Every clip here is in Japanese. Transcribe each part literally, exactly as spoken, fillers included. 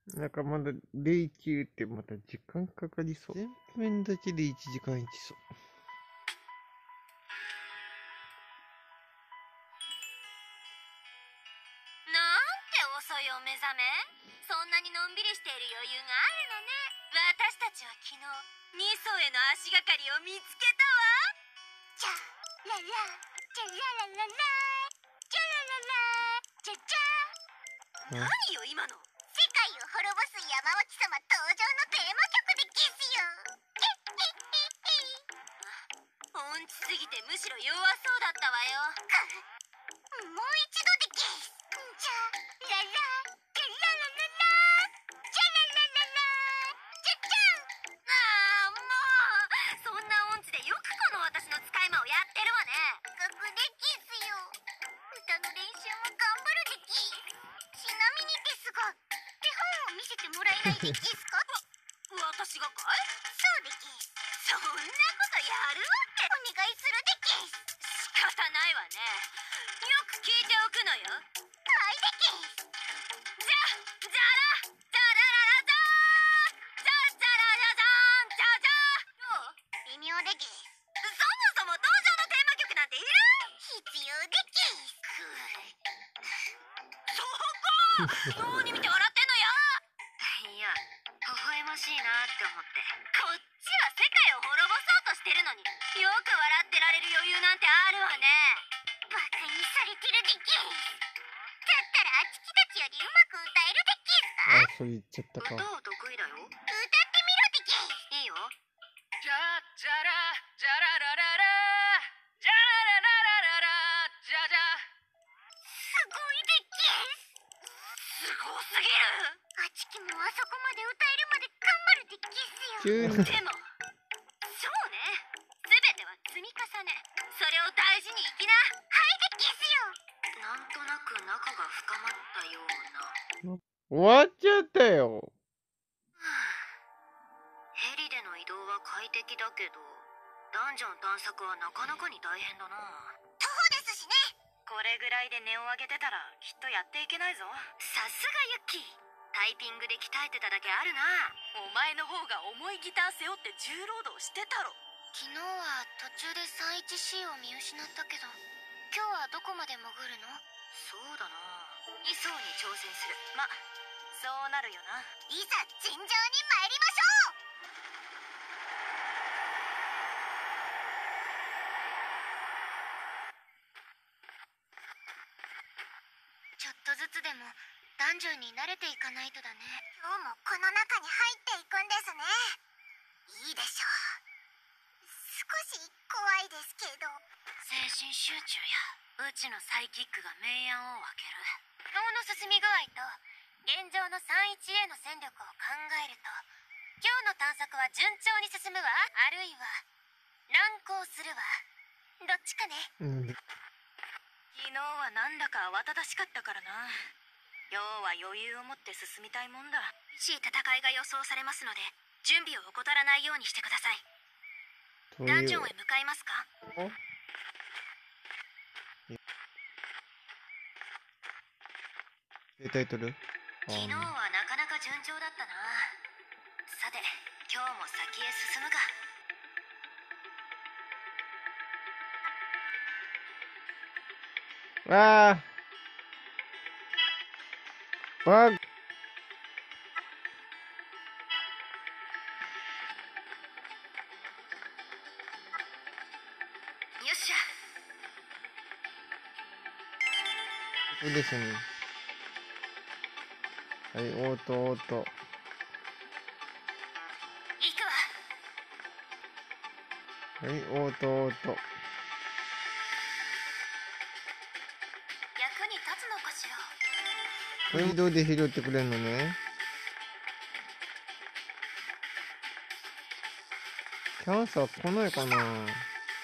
なんかまだ霊中ってまた時間かかりそう。全面だけでいちじかんいきそう。 なんて遅いお目覚め。そんなにのんびりしている余裕があるのね。私たちは昨日ニソへの足がかりを見つけたわ。じゃららじゃららららじゃらららじゃじゃ。何よ今の。世界を滅ぼす山脇様登場のテーマ曲でゲスよ。音痴すぎてむしろ弱そうだったわよ。もう一度でゲス。じゃららじゃららららじゃららららじゃじゃん。ああもう、そんな音痴でよくこの私の使い魔をやってるわね。学でゲスよ。歌の練習も頑張るでゲス。ちなみにですが、手本を見せてもらえないでゲスか？わ、私がかい？そうでゲス。そんなことやるわけ？お願いするでゲス。仕方ないわね。よく聞いておくのよ。はいでゲス。じゃ、じゃら、じゃらららじゃーじゃ、じゃららじゃーん、じゃじゃー。どう？微妙でゲス。そもそも登場のテーマ曲なんている？必要でゲス。そこ何見て笑ってんのよ。いや、微笑ましいなって思って。こっちは世界を滅ぼそうとしてるのによく笑ってられる余裕なんてあるわね。バカにされてるでゲス。だったらあちきたちよりうまく歌えるでゲスか？ あ、それ言っちゃったか。 歌を得意だよ。歌ってみろでゲス。いいよ。じゃじゃらじゃららららじゃららららららじゃじゃ。すごいでゲス。すごすぎる。あちきもあそこまで歌えるまで頑張るでゲスよ。 急に。 でもそうね、すべては積み重ね。それを大事に生きな。はいでゲスよ。なんとなく仲が深まったような。 終わっちゃったよ。 ヘリでの移動は快適だけど、ダンジョン探索はなかなかに大変だな。徒歩ですしね。これぐらいで音を上げてたらきっとやっていけないぞ。さすがユッキー。タイピングで鍛えてただけあるな。お前の方が重いギター背負って重労働してたろ。昨日は途中で スリーワンシー を見失ったけど、今日はどこまで潜るの？そうだな、に層に挑戦する。ま、そうなるよな。いざ尋常に参りましょう。ちょっとずつでもダンジョンに慣れていかないとだね。今日もこの中に入っていくんですね。いいでしょう。少し怖いですけど。精神集中やうちのサイキックが明暗を分ける。脳の進み具合と現状の スリーワンシー への戦力を考えると、今日の探索は順調に進むわ、あるいは難航するわ。どっちかね。 うん。 昨日はなんだか慌ただしかったからな。今日は余裕を持って進みたいもんだ。激しい戦いが予想されますので、準備を怠らないようにしてください。ダンジョンへ向かいますか？ タイトル。 昨日はなかなか順調だったな。さて、今日も先へ進むか。 わあ。わあ。 よっしゃ。 そうですね。はい、オートオート。 行くわ。 はい、オートオート。 役に立つのかしら。 これ移動で拾ってくれるのね。キャンサー来ないかな。 なんだか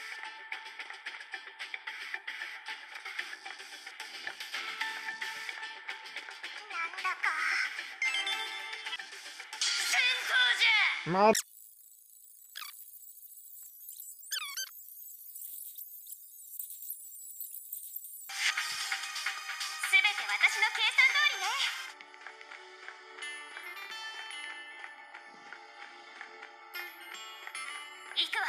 戦闘じゃ。 まあ。 すべて私の計算通りね。 行くわ。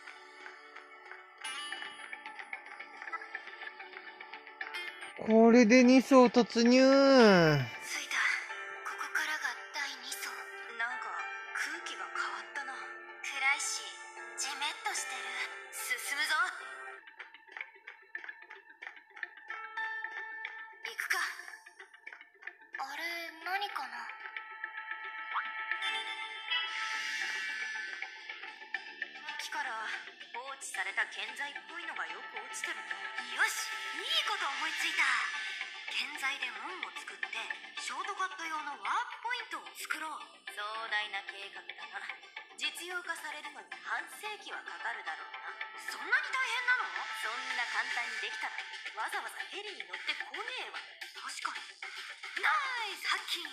これでに層突入。 着いた。ここからがだいに層。 なんか空気が変わったな。 暗いしジメッとしてる。進むぞ。行くか。あれ何かな。 木から放置された建材っぽいのがよく落ちてるね。 よし、いいこと思いついた。 建材で門を作ってショートカット用のワープポイントを作ろう。壮大な計画だが実用化されるのに半世紀はかかるだろうな。 そんなに大変なの？ そんな簡単にできたらわざわざヘリに乗ってこねえわ。 確かに。ナイスハッキン。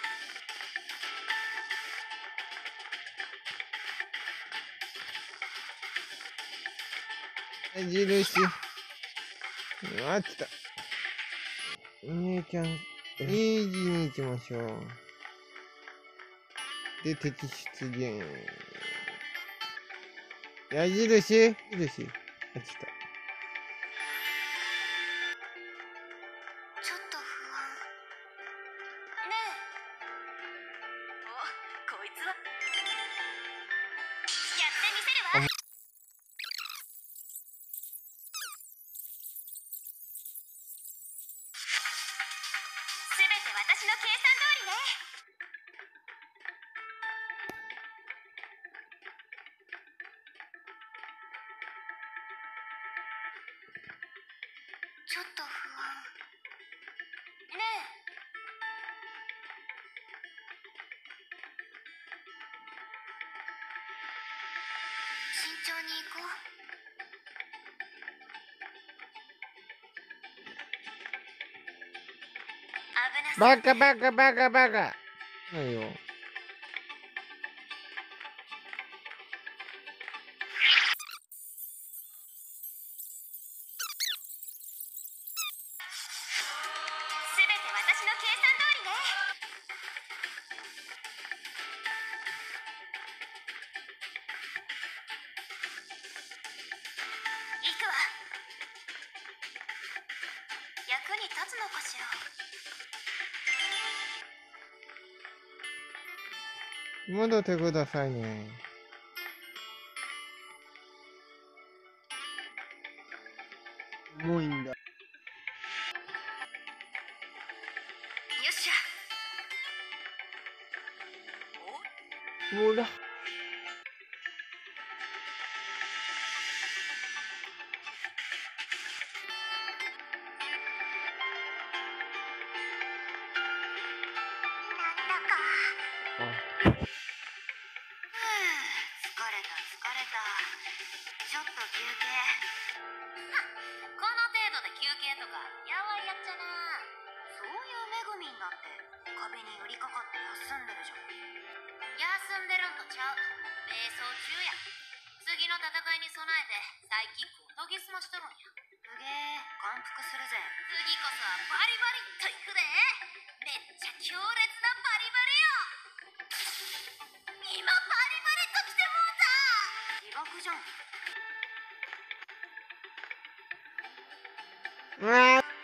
矢印。あ、来た。姉ちゃん、イージーに行きましょう。で、敵出現。矢印。矢印。あ、来た。 ちょっと不安。ねえ。 お、こいつはやってみせるわ。すべて私の計算通りね。ちょっと不安。ねえ。慎重に行こう。危なそう。 バカバカバカバカ。ないよ。 すべて私の計算通りね。行くわ。役に立つのかしら。 戻ってくださいね。重いんだ。 よっしゃ。 ほら。 なんだか。 あ、 ふぅ、疲れた疲れた。ちょっと休憩。はっ、この程度で休憩とかやわいやっちゃな。そういうめぐみんだって壁に寄りかかって休んでるじゃん。休んでるんとちゃう。瞑想中や。次の戦いに備えてサイキックを研ぎ澄ましとるんや。すげえ、感服するぜ。次こそはバリバリっといくで。めっちゃ強烈なバリバリよ。今バリバリと来てもうた。自爆じゃん。 うわー。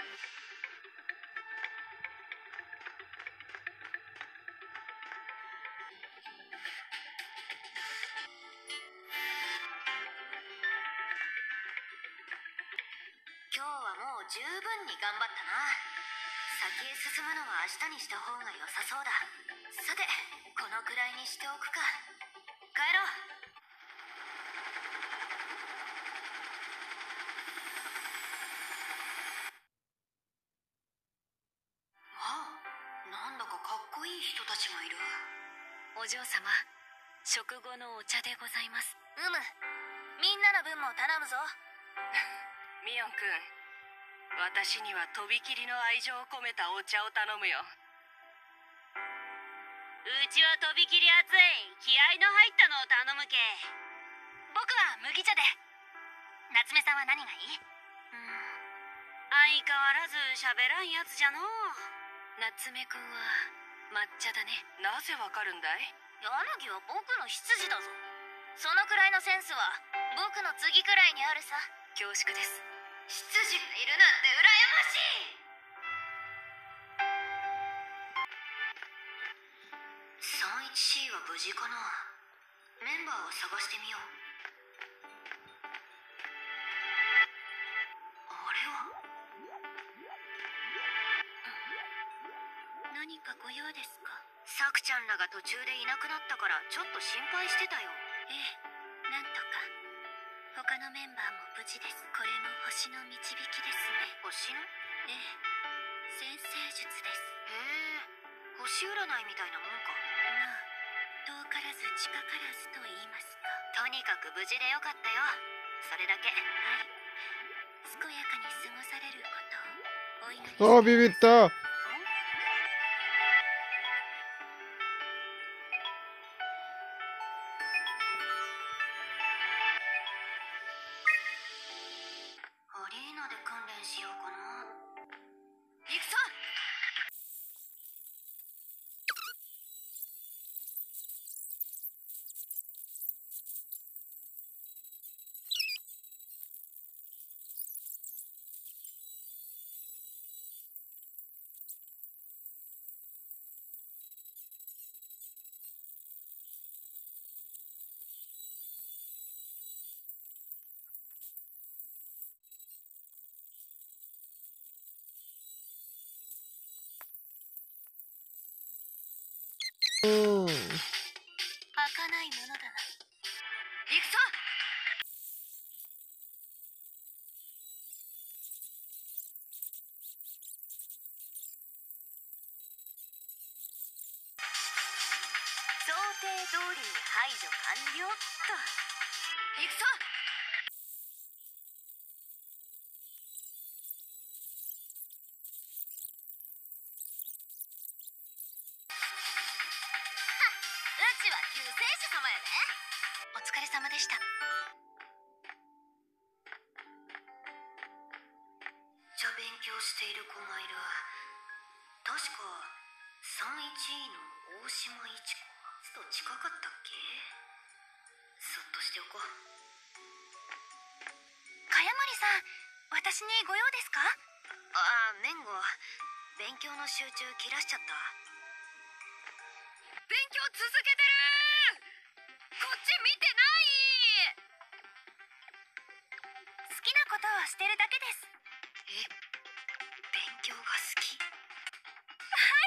今日はもう十分に頑張ったな。先へ進むのは明日にした方が良さそうだ。さて、このくらいにしておくか。帰ろう。わあ、なんだかかっこいい人たちがいる。 お嬢様、食後のお茶でございます。 うむ、みんなの分も頼むぞ。 ミヨンくん、私にはとびきりの愛情を込めたお茶を頼むよ。 うちはとびきり熱い気合の入ったのを頼むけ。僕は麦茶で。夏目さんは何がいい？ うん、相変わらず喋らんやつじゃのう。夏目くんは抹茶だね。なぜわかるんだい？ 柳は僕の執事だぞ。 そのくらいのセンスは僕の次くらいにあるさ。恐縮です。執事がいるなんて羨ましい。 さんいちシー は無事かな。メンバーを探してみよう。あれは何かご用ですか？サクちゃんらが途中でいなくなったからちょっと心配してたよ。ええ、なんとか。他のメンバーも無事です。これも星の導きですね。星の？ええ、先生術です。へえ、星占いみたいなもんか。まあ、遠からず近からずと言いますか。とにかく無事でよかったよ。それだけ。はい。健やかに過ごされることをお祈りして。 あー、ビビった。 アリーナで訓練しようかな。行くぞ。 うん。 開かないものだな。行くぞ。想定通りに排除完了っと。行くぞ。うちは救世主様やで。お疲れ様でした。じゃ勉強している子がいる。確か さんいちイー の大島一子と近かったっけ。そっとしておこう。茅森さん、私にご用ですか？ああ、メンゴ、勉強の集中切らしちゃった。勉強続けてる。こっち見てない。好きなことをしてるだけです。え、勉強が好き？はい。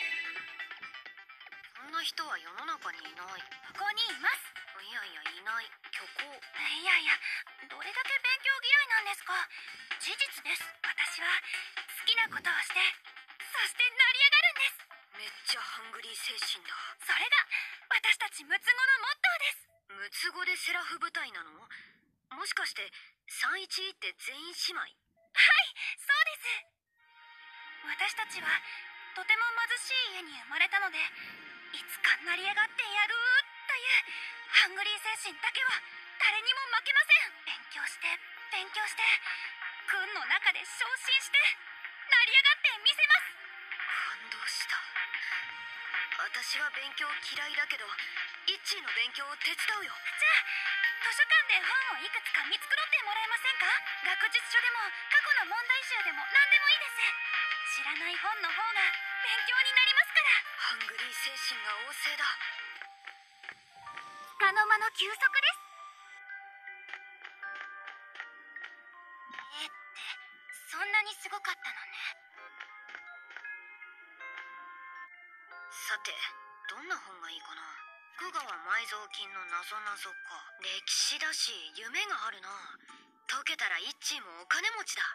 そんな人は世の中にいない。ここにいます。いやいや、いない。虚構。いやいや、どれだけ勉強嫌いなんですか。事実です。私は好きなことをして、そして成り上がるんです。めっちゃハングリー精神だ。それが私たち六つ子のモットーです。六つ子でセラフ部隊なの？もしかして さんいちイー って全員姉妹？はい、そうです。私たちはとても貧しい家に生まれたので、いつか成り上がってやるというハングリー精神だけは誰にも負けません。勉強して勉強して、軍の中で昇進して成り上がってみせます。感動した。私は勉強嫌いだけど、イッチーの勉強を手伝うよ。じゃあ図書館で本をいくつか見繕ってもらえませんか？学術書でも過去の問題集でも何でもいいです。知らない本の方が勉強になりますから。ハングリー精神が旺盛だ。つかの間の休息です。えってそんなにすごかったのね。さて、どんな本がいいかな。福川埋蔵金の謎謎か。歴史だし夢があるな。解けたらイッチーもお金持ちだ。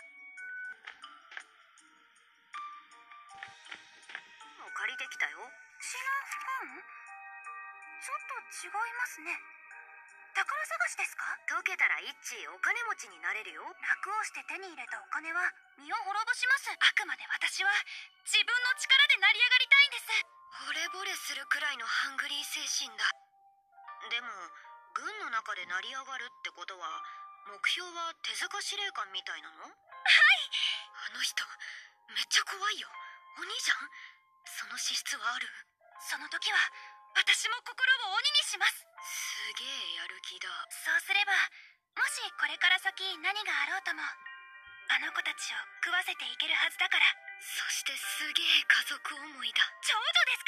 もう借りてきたよ。詩の本？ちょっと違いますね。宝探しですか？解けたらイッチーお金持ちになれるよ。楽をして手に入れたお金は身を滅ぼします。あくまで私は自分の力で成り上がりたいんです。惚れ惚れするくらいのハングリー精神だ。でも軍の中で成り上がるってことは、目標は手塚司令官みたいなの？はい。あの人めっちゃ怖いよ。お兄ちゃん、その資質はある？その時は私も心を鬼にします。すげえやる気だ。そうすれば、もしこれから先何があろうとも、あの子たちを食わせていけるはずだから。そしてすげえ家族思いだ。ちょうどですから。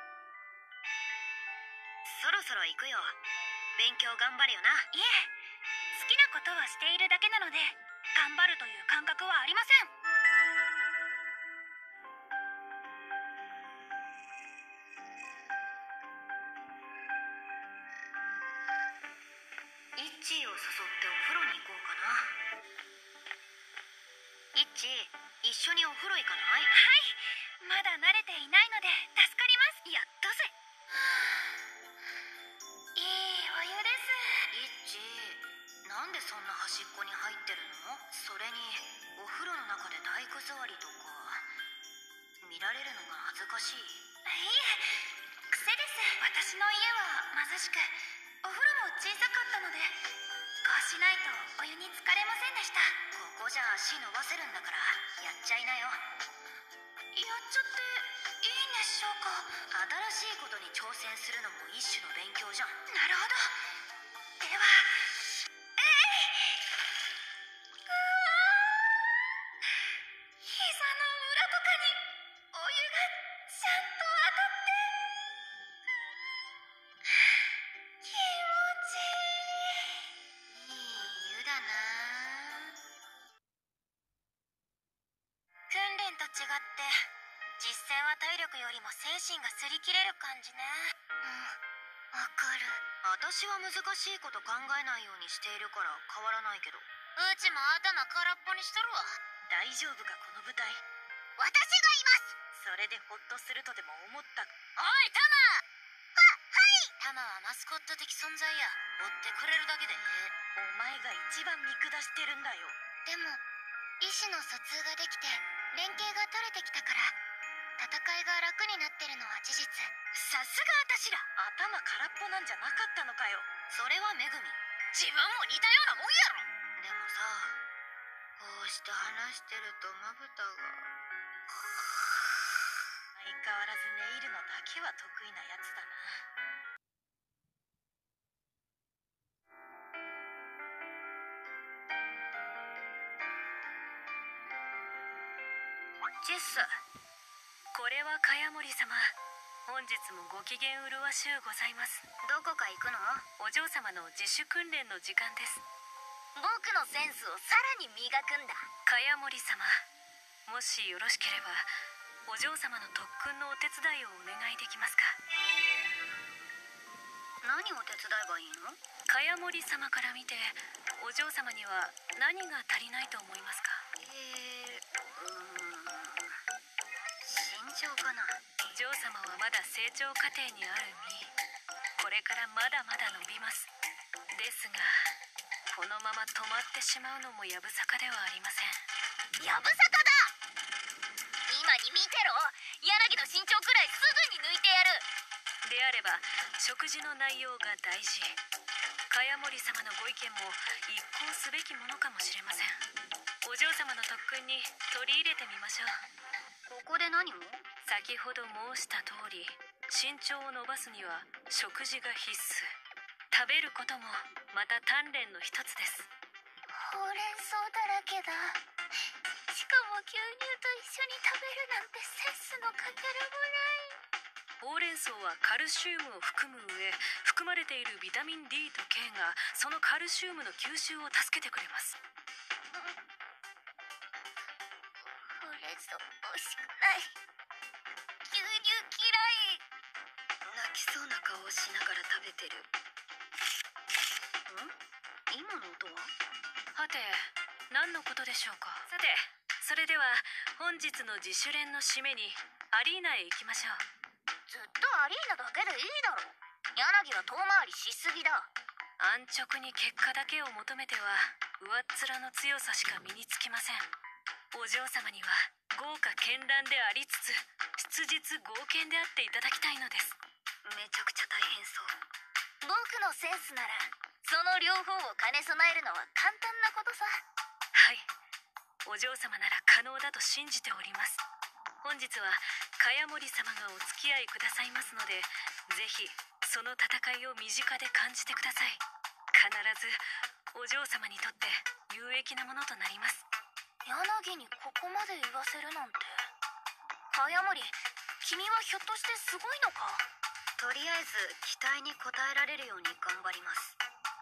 そろそろ行くよ。勉強頑張れよな。いえ、好きなことはしているだけなので、頑張るという感覚はありません。イッチーを誘ってお風呂に行こうかな。イッチー、一緒にお風呂行かない？はい、まだ慣れていないので助かります。やったぜ。いいお湯です。イッチー、なんでそんな端っこに入ってるの？それにお風呂の中で体育座りとか見られるのが恥ずかしい。いえ、癖です。私の家は貧しく、お風呂も小さかったので、こうしないとお湯に浸かれませんでした。ここじゃ足伸ばせるんだからやっちゃいなよ。やっちゃっていいんでしょうか？新しいことに挑戦するのも一種の勉強じゃん。なるほど。では、えいうわー、膝の裏とかにお湯がちゃんと当たって気持ちいい。いい湯だな。訓練と違って実戦は体力よりも精神が擦り切れる感じね。うん、わかる。私は難しいこと考えないようにしているから変わらないけど。うちも頭空っぽにしとるわ。大丈夫かこの部隊。私がいます。それでホッとするとでも思った。おいタマ。は、はいタマはマスコット的存在や。追ってくれるだけでええ。お前が一番見下してるんだよ。でも意思の疎通ができて連携が取れてきたから戦いが楽になってるのは事実。さすが私ら。頭空っぽなんじゃなかったのかよ。それはめぐみ。自分も似たようなもんやろ。でもさ、こうして話してるとまぶたが相変わらず寝入るのだけは得意なやつだな。チェス、これは茅森様。本日もご機嫌うるわしゅうございます。どこか行くの？お嬢様の自主訓練の時間です。僕のセンスをさらに磨くんだ。茅森様、もしよろしければお嬢様の特訓のお手伝いをお願いできますか？何を手伝えばいいの？茅森様から見てお嬢様には何が足りないと思いますか？えー、うーん身長かな。嬢様はまだ成長過程にある身。これからまだまだ伸びます。ですがこのまま止まってしまうのもやぶさかではありません。やぶさかだ。今に見てろ。柳の身長くらいすぐに抜いてやる。であれば食事の内容が大事。茅森様のご意見も一考すべきものかもしれません。お嬢様の特訓に取り入れてみましょう。ここで何を？先ほど申した通り、身長を伸ばすには食事が必須。食べることもまた鍛錬の一つです。ほうれん草だらけだ。しかも牛乳と一緒に食べるなんてセンスのかけらもない。ほうれん草はカルシウムを含む上、含まれているビタミン D と K がそのカルシウムの吸収を助けてくれます。ほうれん草美味しくない。牛乳嫌い。泣きそうな顔をしながら食べてる。ん？今の音は？はて、何のことでしょうか。さて、それでは本日の自主練の締めにアリーナへ行きましょう。ずっとアリーナだけでいいだろ。柳は遠回りしすぎだ。安直に結果だけを求めては上っ面の強さしか身につきません。お嬢様には豪華絢爛でありつつ質実剛健であっていただきたいのです。めちゃくちゃ大変そう。僕のセンスならその両方を兼ね備えるのは簡単なことさ。はい、お嬢様なら可能だと信じております。 本日は茅森様がお付き合いくださいますので、ぜひその戦いを身近で感じてください。必ずお嬢様にとって有益なものとなります。柳にここまで言わせるなんて。茅森、君はひょっとしてすごいのか？とりあえず期待に応えられるように頑張ります。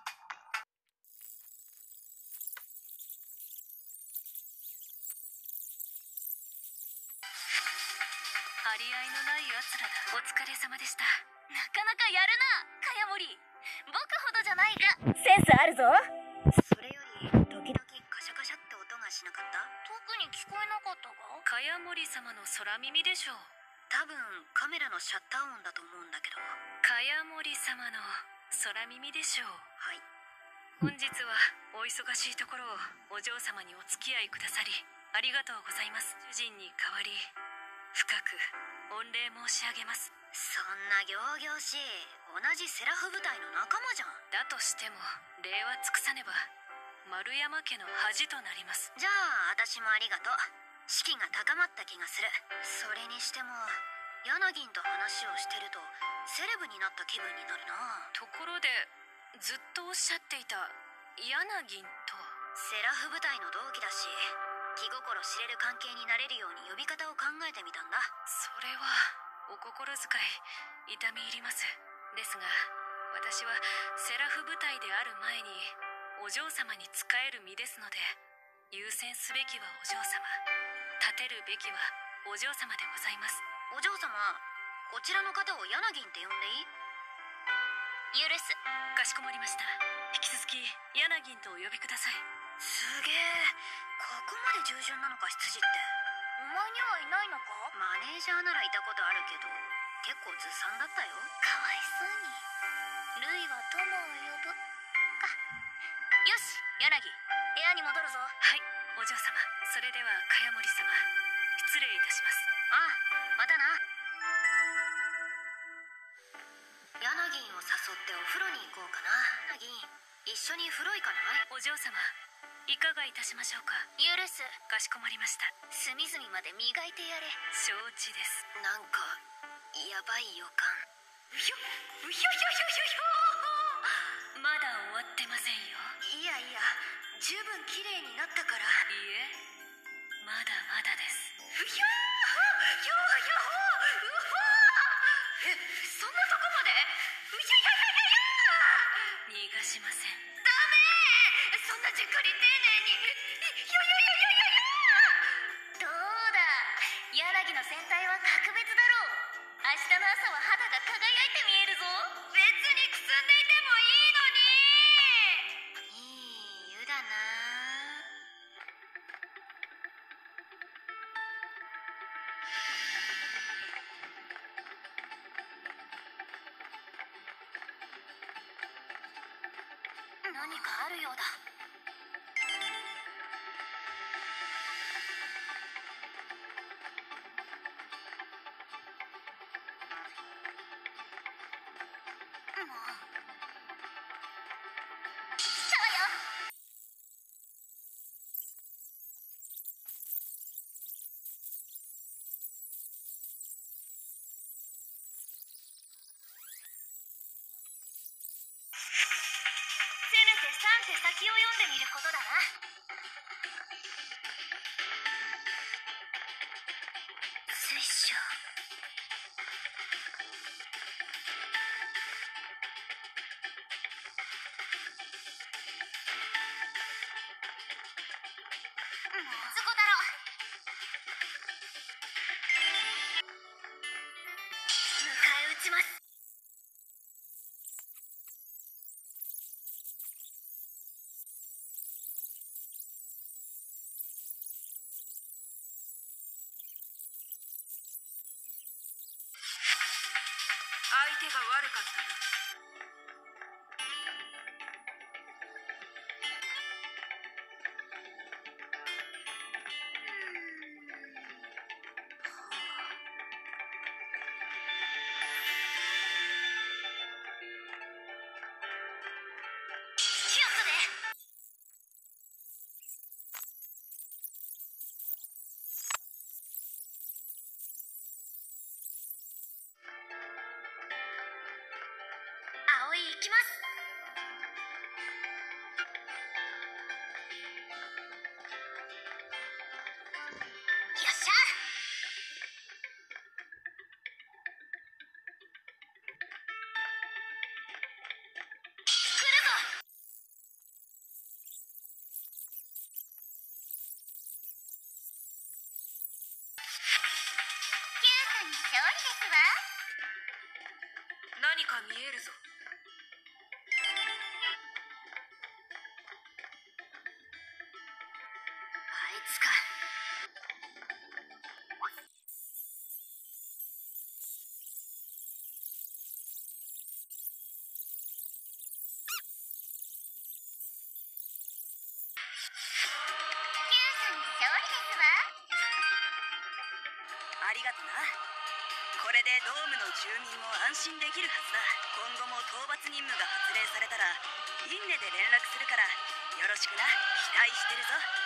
張り合いのない奴らだ。お疲れ様でした。なかなかやるな、茅森。僕ほどじゃないがセンスあるぞ。それより時々カシャカシャって音がしなかった？特に聞こえなかったが。茅森様の空耳でしょう。多分カメラのシャッター音だと思うんだけど。茅森様の空耳でしょう。はい。本日はお忙しいところをお嬢様にお付き合いくださりありがとうございます。主人に代わり深く御礼申し上げます。そんな仰々しい、同じセラフ部隊の仲間じゃん。だとしても礼は尽くさねば丸山家の恥となります。じゃあ私もありがとう。士気が高まった気がする。それにしても柳と話をしてるとセレブになった気分になるな。ところでずっとおっしゃっていた柳とセラフ部隊の同期だし、気心知れる関係になれるように呼び方を考えてみたんだ。それはお心遣い痛み入ります。ですが私はセラフ部隊である前にお嬢様に仕える身ですので、優先すべきはお嬢様、立てるべきはお嬢様でございます。お嬢様、こちらの方を柳って呼んでいい？許す。かしこまりました。引き続き柳とお呼びください。すげえ、ここまで従順なのか執事って。お前にはいないのか？マネージャーならいたことあるけど結構ずさんだったよ。かわいそうに。ルイは友を呼ぶか。よし柳、部屋に戻るぞ。はい、お嬢様。それでは茅森様、失礼いたします。ああ、またな。柳を誘ってお風呂に行こうかな。柳、一緒に風呂行かない？お嬢様、いかがいたしましょうか？許す。かしこまりました。隅々まで磨いてやれ。承知です。なんかやばい予感。うひょうひょひょひょひょひょ。まだ終わってませんよ。いやいや、十分綺麗になったから。いいえ、まだまだです。うひょーひょーひょー、うほー。え、そんなとこまで？うひょひょひょひょひょ。逃がしません。ダメー。そんなじっくり丁寧に。ひょひょひょひょひょ。どうだ、柳の戦隊は格別だろう。明日の朝は肌が輝いて見えるぞ。別にくすんでいてもいいのに。いい湯だな。何かあるようだ。もう来たわよ。せめてさん手先を読んでみることだな。水晶。そこだろ。迎え撃ちます。相手が悪かったな。気をつけて。 行きます。よっしゃ。来るぞ。 キューさんに勝利ですわ。 何か見えるぞ。あいつか。 キューさんに勝利ですわ。 ありがとな。これでドームの住民も安心できるはずだ。今後も討伐任務が発令されたらインネで連絡するからよろしくな。期待してるぞ。